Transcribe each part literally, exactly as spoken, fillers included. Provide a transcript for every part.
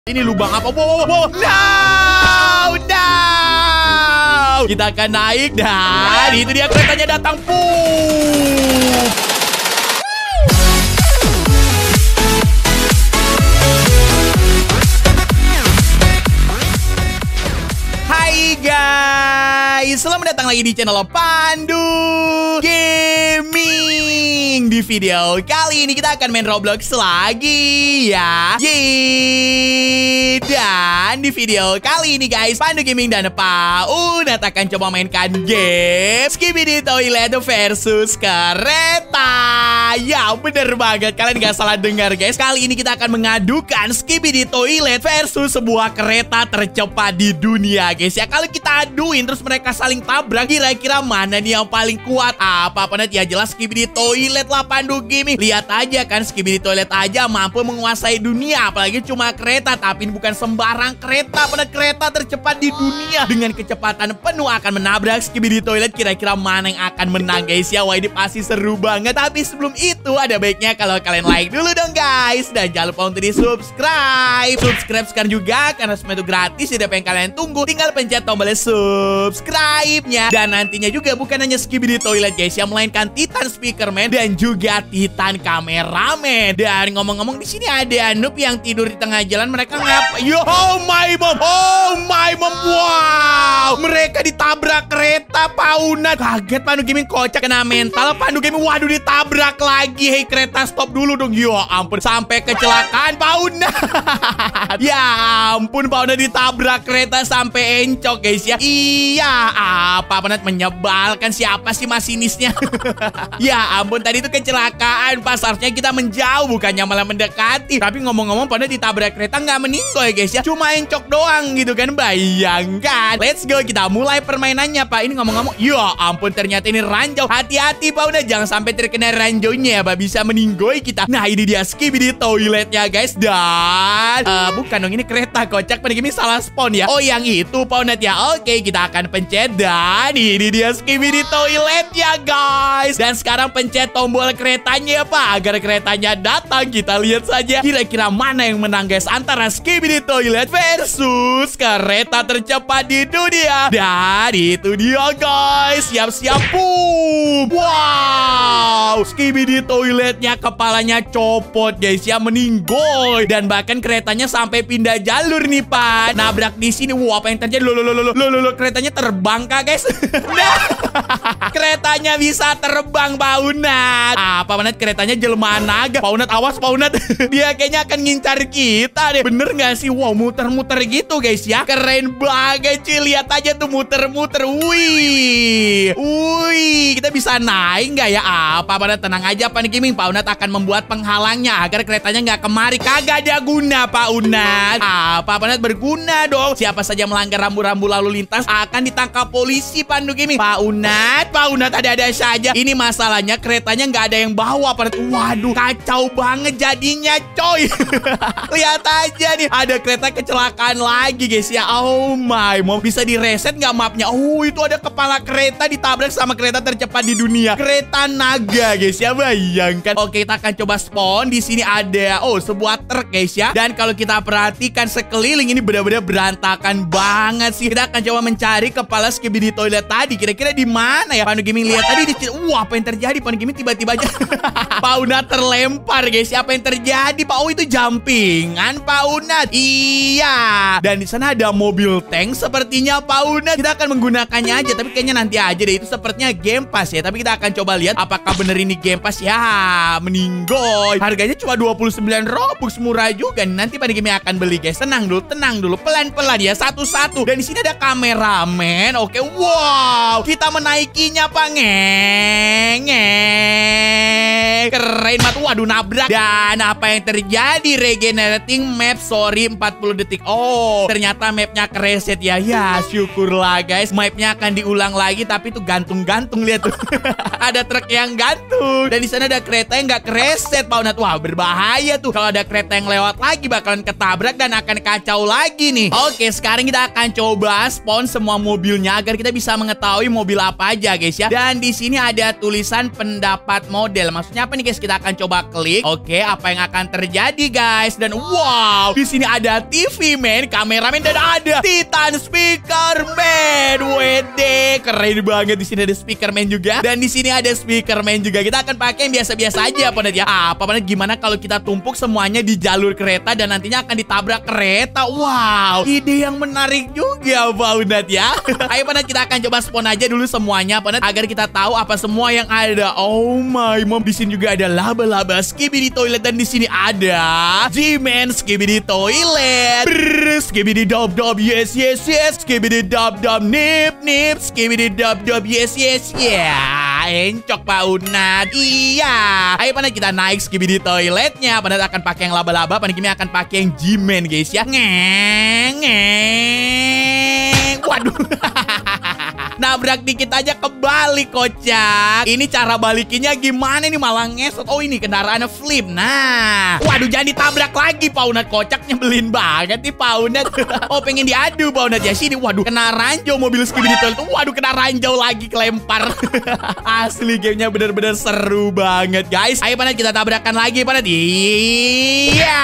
Ini lubang apa? Wow, wow, wow. No, no. Kita akan naik dan itu dia keretanya datang. Puh. Hai guys, selamat datang lagi di channel Pandu Gaming. Di video kali ini kita akan main Roblox lagi ya. Yeay. Dan di video kali ini guys, Pandu Gaming dan Paunat akan coba mainkan game Skibidi Toilet versus kereta. Ya bener banget, kalian gak salah dengar guys. Kali ini kita akan mengadukan Skibidi Toilet versus sebuah kereta tercepat di dunia guys ya. Kalau kita aduin terus mereka saling tabrak, kira-kira mana nih yang paling kuat? Apa-apa nanti ya, jelas Skibidi Toilet lah Pandu Gaming. Lihat aja kan, Skibidi Toilet aja mampu menguasai dunia, apalagi cuma kereta. Tapi ini bukan sembarang kereta, pada kereta tercepat di dunia. Dengan kecepatan penuh akan menabrak Skibidi Toilet. Kira-kira mana yang akan menang guys ya? Wah ini pasti seru banget. Tapi sebelum itu ada baiknya kalau kalian like dulu dong guys. Dan jangan lupa untuk di subscribe. Subscribe sekarang juga karena semua itu gratis. Tidak apa yang kalian tunggu, tinggal pencet tombol subscribe-nya. Dan nantinya juga bukan hanya Skibidi Toilet guys yang melainkan Titan Speakerman dan juga Titan Kameraman. Dan ngomong-ngomong di sini ada noob yang tidur di tengah jalan. Mereka ngapa? Yo, oh my mom, oh my mom, wow! Mereka ditabrak kereta Paunat. Kaget Pandu Gaming, kocak kena mental. Pandu Gaming, waduh ditabrak lagi. Hei kereta stop dulu dong. Yo ampun, sampai kecelakaan Paunat. Ya ampun, Paunat ditabrak kereta sampai encok guys ya. Iya, apa Paunat menyebalkan, siapa sih masinisnya? Ya ampun, tadi itu kecelakaan. Pas harusnya kita menjauh, bukannya malah mendekati. Tapi ngomong-ngomong Paunat ditabrak kereta nggak meninggal ya guys ya, cuma encok doang gitu kan. Bayangkan. Let's go, kita mulai permainannya Pak. Ini ngomong-ngomong, ya ampun ternyata ini ranjau. Hati-hati Paunat, jangan sampai terkena ranjaunya ya Pak, bisa meninggoy kita. Nah ini dia Skibidi Toiletnya guys. Dan uh, bukan dong, ini kereta, kocak. Pada gini salah spawn ya. Oh yang itu Paunat ya. Oke, kita akan pencet dan ini dia Skibidi Toiletnya guys. Dan sekarang pencet tombol keretanya ya Pak, agar keretanya datang. Kita lihat saja kira-kira mana yang menang guys, antara Skibidi Toilet versus kereta tercepat di dunia. Dan itu dia guys, siap-siap. Boom. Wow, Skibidi Toiletnya kepalanya copot guys ya, meninggoy. Dan bahkan keretanya sampai pindah jalur nih Pak, nabrak di sini. Wow, apa yang terjadi? Loh, loh, loh, loh, loh, loh, keretanya terbang kah guys? Nah, keretanya bisa terbang Paunat. Apa Paunat, keretanya jelmaan naga. Paunat awas Paunat. Dia kayaknya akan ngincar kita deh. Bener gak sih? Wow, muter-muter gitu guys ya. Keren banget cuy. Lihat aja tuh muter-muter. Wih. Wih. Kita bisa naik gak ya? Apa Paunat, tenang aja Pandu Gaming. Paunat akan membuat penghalangnya agar keretanya gak kemari. Kagak ada guna Paunat. Apa Paunat, berguna dong. Siapa saja melanggar rambu-rambu lalu lintas akan ditangkap polisi Pandu Gaming. Paunat, Paunat ada-ada saja. Ini masalahnya keretanya nggak ada yang bawa Paunat. Waduh, kacau banget jadinya coy. Lihat aja nih, ada kereta kecelakaan lagi guys ya. Oh my, mau bisa direset nggak mapnya? Oh itu ada kepala kereta ditabrak sama kereta tercepat di dunia, kereta naga guys ya. Bayangkan. Oke, kita akan coba spawn. Di sini ada oh sebuah truk guys ya. Dan kalau kita perhatikan sekeliling ini benar-benar berantakan banget sih. Kita akan coba mencari kepala Skibidi Toilet tadi. Kira-kira di mana ya Pandu Gaming? Lihat tadi di wah, apa yang terjadi Pandu Gaming? Tiba-tiba aja Paunat terlempar guys. Apa yang terjadi Pak? Oh itu jumpingan Paunat. Iya. Dan di sana ada mobil tank sepertinya Paunat. Kita akan menggunakannya aja, tapi kayaknya nanti aja deh. Itu sepertinya game pass ya. Tapi kita akan coba lihat apakah bener ini game pass ya. Meninggoy. Harganya cuma dua puluh sembilan Robux, murah juga. Nanti Pandu Gaming akan beli guys. Tenang dulu, tenang dulu, pelan-pelan ya, satu-satu. Dan di sini ada kameramen. Oke, wow, kita menaikinya Pak. Ngeng, ngeng. Keren banget. Waduh, nabrak. Dan apa yang terjadi? Regenerating map, sorry, empat puluh detik. Oh, ternyata mapnya kereset ya. Ya, syukurlah guys. Mapnya akan diulang lagi, tapi tuh gantung-gantung, lihat tuh. Ada truk yang gantung. Dan di sana ada kereta yang nggak kereset, Pak Unat. Wah, berbahaya tuh. Kalau ada kereta yang lewat lagi bakalan ketabrak dan akan kacau lagi nih. Oke, sekarang kita akan coba spawn semua mobilnya agar kita bisa mengetahui mobil apa aja, guys ya. Dan di sini ada tulisan pendapat model. Maksudnya apa nih, guys? Kita akan coba klik. Oke, apa yang akan terjadi, guys? Dan wow, di sini ada T V man, kameramen, dan ada Titan Speaker Man. Wede, keren banget. Di sini ada speaker man juga. Dan di sini ada speaker man juga. Kita akan pakai yang biasa-biasa aja, Pak Unat ya. Ah, Pak Unat, gimana kalau kita tumpuk semuanya di jalur kereta dan nantinya akan ditabrak kereta? Wow, ide yang menarik juga, Pak Unat ya. Ayo Pak Unat, kita akan coba spawn aja dulu semuanya, Pak Unat, agar kita tahu apa semua yang ada. Oh my mom, di sini juga ada laba-laba Skibidi Toilet, dan di sini ada G-Man Skibidi Toilet. Brrr, Skibidi Dob Dob, yes yes yes. Skibidi Dob Dob, nip nip. Skibidi Dob Dob, yes yes yeah. Encok, Pak Unat. Iya. Ayo Pak Unat, kita naik Skibidi Toiletnya. Pak Unat akan pakai yang laba-laba, Pak Unat Kimi akan pakai yang G-Man, guys ya. Ngeng ngeng. Waduh. Nabrak dikit aja kebalik, kocak. Ini cara balikinnya gimana nih, malah ngesot. Oh, ini kendaraannya flip. Nah, waduh, jangan ditabrak lagi, Pak Unat. Kocak, nyebelin banget nih, Pak Unat. Oh, pengen diadu, Pak Unat ya. Sini, waduh, kena ranjau mobil Skibidi Toilet. Waduh, kena ranjau lagi, kelempar. Asli, gamenya bener-bener seru banget, guys. Ayo, Pak Unat, kita tabrakan lagi, Pak Unat. Iya.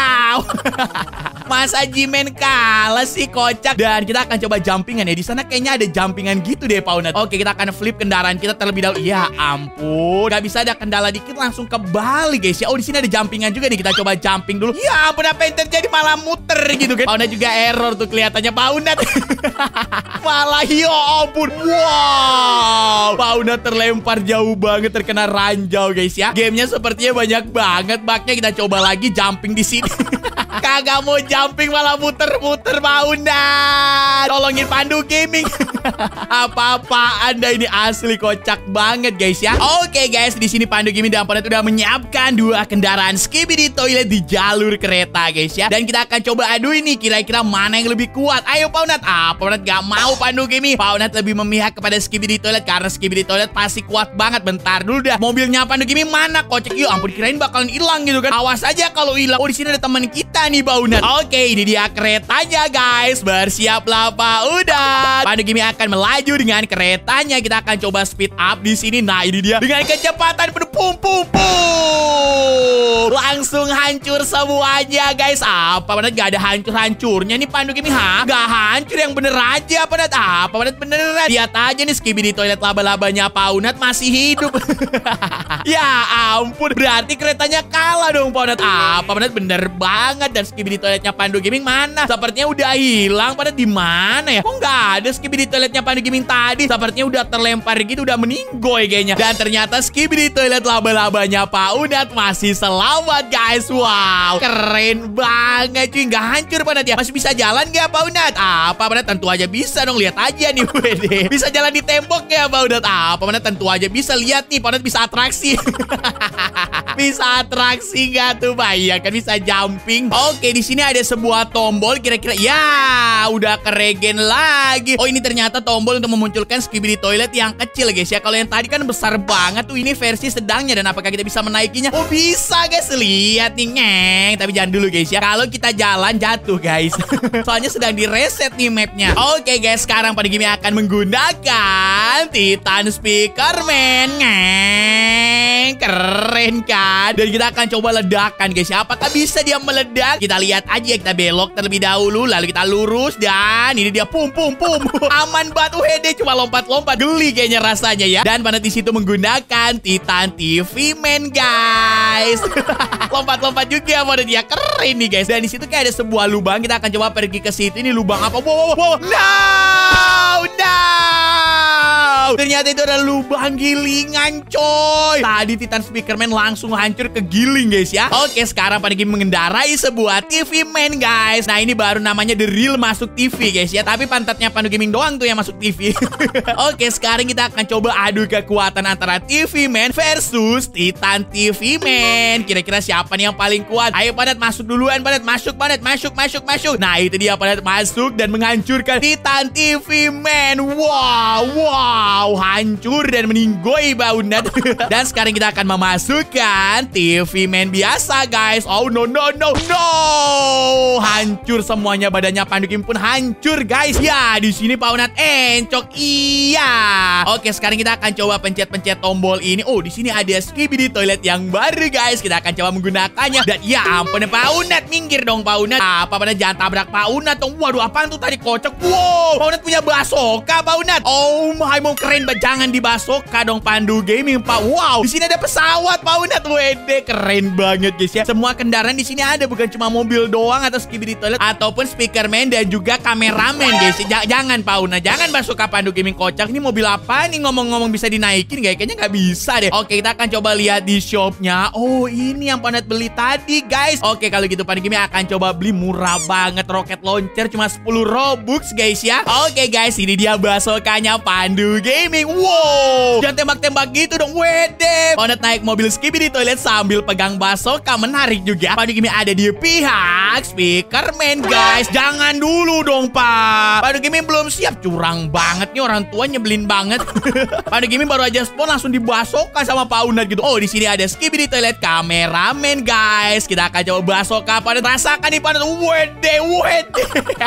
Masa G-Man kalah sih, kocak. Dan kita akan coba jumpingan ya. Di sana kayaknya ada jumpingan gitu deh, Pak Unat. Oke, kita akan flip kendaraan kita terlebih dahulu. Ya ampun, gak bisa ada kendala dikit langsung kebalik, guys ya. Oh, di sini ada jumpingan juga nih. Kita coba jumping dulu. Ya ampun, apa yang terjadi, malah muter gitu kan. Pak Unat juga error tuh kelihatannya, Pak Unat. Malah ya ampun. Wow, Pak Unat terlempar jauh banget, terkena ranjau, guys ya. Gamenya sepertinya banyak banget bugnya. Kita coba lagi jumping di sini. Kagak mau jumping malah muter-muter, Pak Unat. Tolongin Pandu Gaming. Apa-apa Anda ini, asli kocak banget, guys ya. Oke guys, di sini Pandu Gaming dan Pak Unat udah menyiapkan dua kendaraan Skibidi Toilet di jalur kereta, guys ya. Dan kita akan coba adu ini, kira-kira mana yang lebih kuat. Ayo Pak Unat. Ah, Pak Unat gak mau, Pandu Gaming. Pak Unat lebih memihak kepada Skibidi Toilet karena Skibidi Toilet pasti kuat banget. Bentar dulu dah, mobilnya Pandu Gaming mana, kocak? Yuk ampun, kirain bakalan hilang gitu kan. Awas aja kalau hilang. Oh, di sini ada teman kita nih, Pak Unat. Oke, ini dia keretanya, guys. Bersiaplah, Pak Unat. Pandu Gaming akan melaju dengan keretanya. Kita akan coba speed up di sini. Nah, ini dia dengan kecepatan penuh, pum pum pum. Langsung hancur semuanya, guys. Apa Pak Unat, gak ada hancur-hancurnya nih, Pandu Gaming. Hah? Gak hancur, yang bener aja, Pak Unat. Apa Pak Unat beneran? Lihat aja nih, Skibidi Toilet laba-labanya Pak Unat masih hidup. Ya ampun, berarti keretanya kalah dong, Pak Unat. Apa Pak Unat, bener banget. Dan Skibidi Toiletnya Pandu Gaming mana? Sepertinya udah hilang. Pada di mana ya? Kok nggak ada Skibidi Toiletnya Pandu Gaming tadi? Sepertinya udah terlempar gitu, udah meninggoy kayaknya. Dan ternyata Skibidi Toilet laba-labanya Pak Unat masih selamat, guys. Wow, keren banget cuy. Nggak hancur, Pak Unat ya. Masih bisa jalan nggak, Pak Unat? Apa Pak Unat? Tentu aja bisa dong. Lihat aja nih, wede. Bisa jalan di tembok nggak, Pak Unat? Apa Pak Unat? Tentu aja bisa. Lihat nih, Pak Unat bisa atraksi. Bisa atraksi nggak tuh, Pak? Iya kan, bisa jumping. Oke, di sini ada sebuah tombol, kira-kira ya udah keregen lagi. Oh, ini ternyata tombol untuk memunculkan Skibidi Toilet yang kecil, guys ya. Kalau yang tadi kan besar banget tuh, ini versi sedangnya. Dan apakah kita bisa menaikinya? Oh, bisa, guys. Lihat nih, ngeng. Tapi jangan dulu, guys ya. Kalau kita jalan jatuh, guys. Soalnya sedang di reset nih mapnya. Oke, guys, sekarang Pandu Gaming akan menggunakan Titan Speaker Man. Ngeng, keren kan? Dan kita akan coba ledakan, guys ya. Apakah bisa dia meledak? Kita lihat aja. Kita belok terlebih dahulu, lalu kita lurus, dan ini dia, pum pum pum. Aman banget. Wede, cuma lompat-lompat, geli kayaknya rasanya ya. Dan Pandu di situ menggunakan Titan T V Man, guys. Lompat-lompat juga Pandu dia, keren nih, guys. Dan di situ kayak ada sebuah lubang. Kita akan coba pergi ke situ. Ini lubang apa? Wow, wow, wow. No, no. Wow, ternyata itu adalah lubang gilingan, coy. Tadi Titan Speakerman langsung hancur ke giling, guys ya. Oke, sekarang Panda Gaming mengendarai sebuah T V Man, guys. Nah, ini baru namanya The Real masuk T V, guys ya. Tapi pantatnya Panda Gaming doang tuh yang masuk T V. Oke, sekarang kita akan coba adu kekuatan antara T V Man versus Titan T V Man. Kira-kira siapa nih yang paling kuat? Ayo Pandat, masuk duluan, Pandat. Masuk, Pandat. Masuk, masuk, masuk. Nah, itu dia Pandat masuk dan menghancurkan Titan T V Man. Wow, wow. Hancur dan meninggoy Baunat. Dan sekarang kita akan memasukkan T V Man biasa, guys. Oh, no, no, no, no. Hancur semuanya, badannya Panda Gaming pun hancur, guys. Ya, di sini Paunat encok. Iya. Oke, sekarang kita akan coba pencet-pencet tombol ini. Oh, di sini ada Skibidi Toilet yang baru, guys. Kita akan coba menggunakannya. Dan ya ampun, Paunat, minggir dong Paunat. Apa Pada jangan tabrak Paunat dong. Waduh, apaan tuh tadi kocok? Wow, Paunat punya basoka, Paunat. Oh my, mau keren banget. Jangan dibasoka dong Pandu Gaming, Pak. Wow, di sini ada pesawat, Paunat. Wede, keren banget, guys ya. Semua kendaraan di sini ada, bukan cuma mobil doang atau Skibidi Toilet ataupun Speakerman dan juga kameramen, guys. J jangan Paunat, jangan basoka Pandu Gaming kocak. Ini mobil apa nih, ngomong-ngomong bisa dinaikin, guys? Kayaknya nggak bisa deh. Oke, kita akan coba lihat di shopnya. Oh, ini yang Pandat beli tadi, guys. Oke, kalau gitu Pandu Gaming akan coba beli, murah banget. Roket launcher cuma sepuluh Robux, guys ya. Oke, guys, ini dia basokanya Pandu Gaming. Wow, jangan tembak-tembak gitu dong. Wede, Pandat naik mobil Skibidi Toilet sambil pegang basoka. Menarik juga. Pandu Gaming ada di pihak Speakerman, guys. Jangan dulu dong, Pak. Pandu Gaming belum siap. Curang banget nih orang tua, nyebelin banget. Pandu Gaming baru aja spawn langsung dibasoka sama Paunat gitu. Oh, di sini ada Skibidi Toilet kameramen, guys. Kita akan coba basoka. Pandat rasakan nih, Pandat. Wede, wede.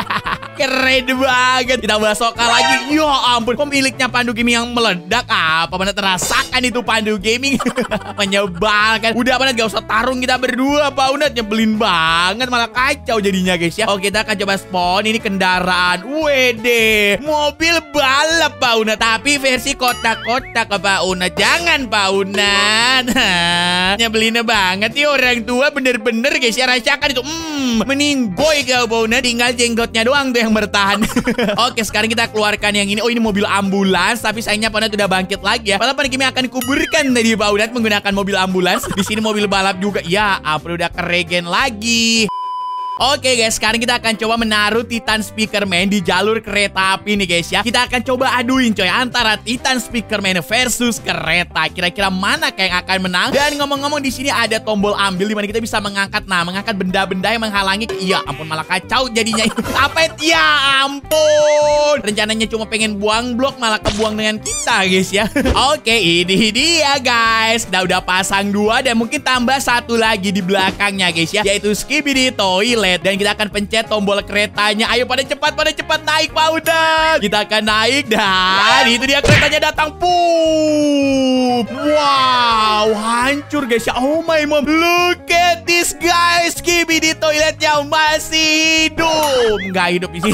Keren banget. Kita basoka lagi. Ya ampun, kok miliknya Pandu Gaming yang meledak? Apa Pandat rasakan itu Pandu Gaming? Menyebalkan. Udah Pandat, gak usah tarung kita berdua, Paunat. Nyebelin banget, malah kacau jadinya, guys ya. Oke, kita akan coba spawn. Ini kendaraan. Wede, mobil balap, Paunat. Tapi versi kotak-kotak, Paunat. Jangan, Paunat. Nyebelin banget nih orang tua, bener-bener, guys ya. Rasakan itu. Hmm, meninggoy kau, Paunat. Tinggal jenggotnya doang tuh yang bertahan. Oke, sekarang kita keluarkan yang ini. Oh, ini mobil ambulans. Tapi sayangnya Paunat udah bangkit lagi ya. Padahal Panda Gaming akan kuburkan tadi Paunat menggunakan mobil ambulans. Di sini mobil balap juga. Ya, apa udah keregen lagi. Oke guys, sekarang kita akan coba menaruh Titan Speakerman di jalur kereta api nih guys ya. Kita akan coba aduin coy antara Titan Speakerman versus kereta. Kira-kira mana kayak yang akan menang? Dan ngomong-ngomong di sini ada tombol ambil di mana kita bisa mengangkat, nah mengangkat benda-benda yang menghalangi. Ya ampun, malah kacau jadinya. Apa itu? Ya ampun. Rencananya cuma pengen buang blok, malah kebuang dengan kita guys ya. Oke, ini dia guys. Kita udah pasang dua dan mungkin tambah satu lagi di belakangnya guys ya, yaitu Skibidi Toilet. Dan kita akan pencet tombol keretanya. Ayo pada cepat, pada cepat naik Paunat. Kita akan naik dan itu dia keretanya datang. Pup. Wow, hancur guys ya. Oh my mom, look at this guys. Skibidi Toiletnya masih hidup. Nggak hidup di sini.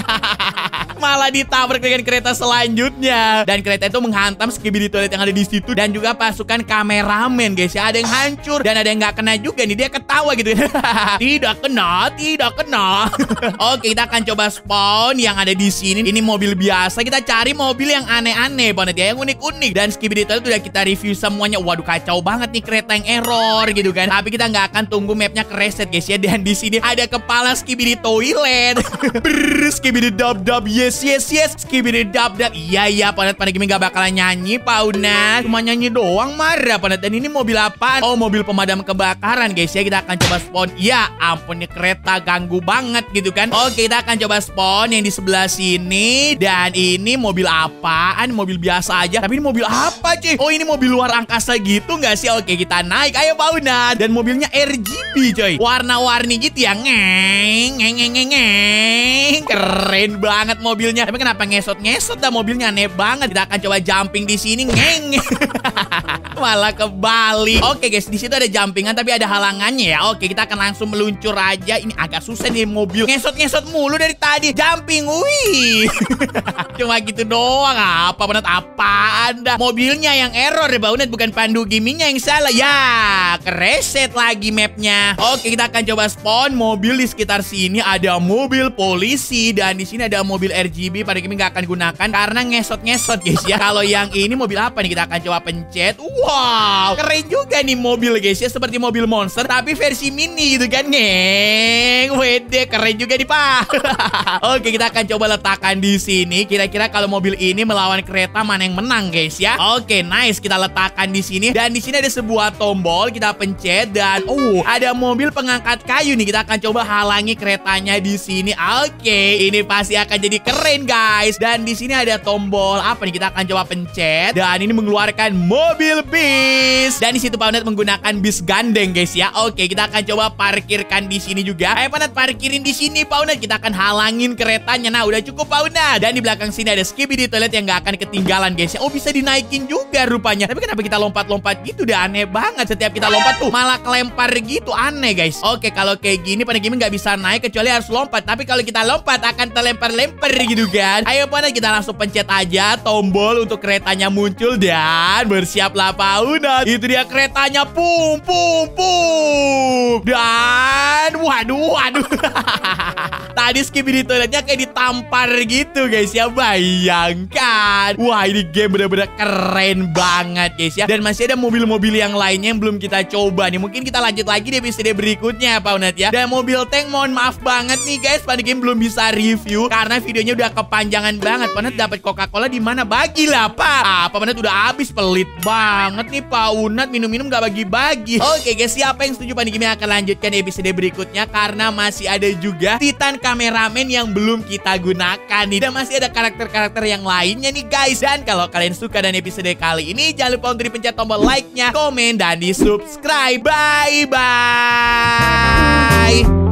Malah ditabrak dengan kereta selanjutnya. Dan kereta itu menghantam Skibidi Toilet yang ada di situ dan juga pasukan kameramen guys ya. Ada yang hancur dan ada yang nggak kena juga nih. Dia ketawa gitu. Tidak kena, tidak kena. Oke, kita akan coba spawn yang ada di sini. Ini mobil biasa. Kita cari mobil yang aneh-aneh banget ya, yang unik-unik. Dan Skibidi Toilet udah kita review semuanya. Waduh, kacau banget nih kereta yang error gitu kan. Tapi kita nggak akan tunggu mapnya kereset guys ya. Dan di sini ada kepala Skibidi Toilet. Brrr, Skibidi dub dub. Yes, yes, yes. Skibidi dub dub. Iya, iya. Paunat Panda Gaming gak bakalan nyanyi, Paunat. Cuma nyanyi doang, marah Paunat. Dan ini mobil apaan? Oh, mobil pemadam kebakaran guys ya. Kita akan coba spawn. Ya ampun, nih kereta ganggu banget gitu kan. Oke, kita akan coba spawn yang di sebelah sini. Dan ini mobil apaan? Mobil biasa aja. Tapi ini mobil apa cuy? Oh, ini mobil luar angkasa gitu nggak sih? Oke, kita naik. Ayo Paunat. Dan mobilnya R G B coy. Warna-warni gitu ya. Ngeng, ngeng, ngeng, ngeng, ngeng. Keren banget mobilnya. Tapi kenapa ngesot-ngesot dah mobilnya? Aneh banget. Kita akan coba jumping di sini. Ngeng. Malah kebalik. Oke guys, di situ ada jumpingan tapi ada halangannya ya. Oke, kita akan langsung meluncur aja. Ini agak susah nih mobil. Ngesot-ngesot mulu dari tadi. Jumping, wih. Cuma gitu doang. Apa Paunat? Apaan dah? Mobilnya yang error ya Paunat, bukan Pandu Gamingnya yang salah. Ya, kereset lagi mapnya. Oke, kita akan coba spawn mobil di sekitar sini. Ada mobil polisi dan di sini ada mobil R G B pada gaming nggak akan gunakan karena ngesot-ngesot guys ya. Kalau yang ini mobil apa nih? Kita akan coba pencet. Wow, keren juga nih mobil guys ya, seperti mobil monster tapi versi mini gitu kan. Ngeng, wede, keren juga nih Pak. Oke, kita akan coba letakkan di sini. Kira-kira kalau mobil ini melawan kereta mana yang menang guys ya? Oke, nice, kita letakkan di sini. Dan di sini ada sebuah tombol, kita pencet dan oh, ada mobil pengangkat kayu nih. Kita akan coba halangi keretanya di sini. Oke, ini pasti akan jadi keren guys. Dan di sini ada tombol apa nih? Kita akan coba pencet dan ini mengeluarkan mobil bis. Dan di situ Pak Unat menggunakan bis gandeng guys ya. Oke, kita akan coba parkirkan di sini juga. Ayo Pak Unat, parkirin di sini Pak Unat. Kita akan halangin keretanya. Nah, udah cukup Pak Unat. Dan di belakang sini ada Skibidi Toilet yang gak akan ketinggalan guys ya. Oh, bisa dinaikin juga rupanya. Tapi kenapa kita lompat-lompat gitu? Udah aneh banget. Setiap kita lompat tuh malah kelempar gitu. Aneh guys. Oke, kalau kayak gini Panda Gaming gak bisa naik kecuali harus lompat. Tapi kalau kita lompat akan terlempar-lempar gitu kan. Ayo Panda, kita langsung pencet aja tombol untuk keretanya muncul. Dan bersiaplah Pak Unat. Itu dia keretanya. Pum, pum, pum. Dan waduh, waduh. Tadi Skibidi Toiletnya kayak ditampar gitu guys ya. Bayangkan. Wah, ini game bener-bener keren banget guys ya. Dan masih ada mobil-mobil yang lainnya yang belum kita coba nih. Mungkin kita lanjut lagi di episode berikutnya Pak Unat ya. Dan mobil tank, mohon maaf banget nih guys, Panda Game belum bisa review karena videonya udah kepanjangan banget. Pak Unat dapat Coca-Cola di mana? Bagilah Pak. Ah, Pak Unat udah habis, pelit banget nih Pak Unat, minum-minum gak bagi-bagi. Oke guys, siapa yang setuju Panda Game akan lanjutkan di episode berikutnya karena masih ada juga Titan kameramen yang belum kita gunakan nih. Dan masih ada karakter-karakter yang lainnya nih guys. Dan kalau kalian suka dengan episode kali ini, jangan lupa untuk dipencet tombol like-nya, komen, dan di subscribe. Bye-bye.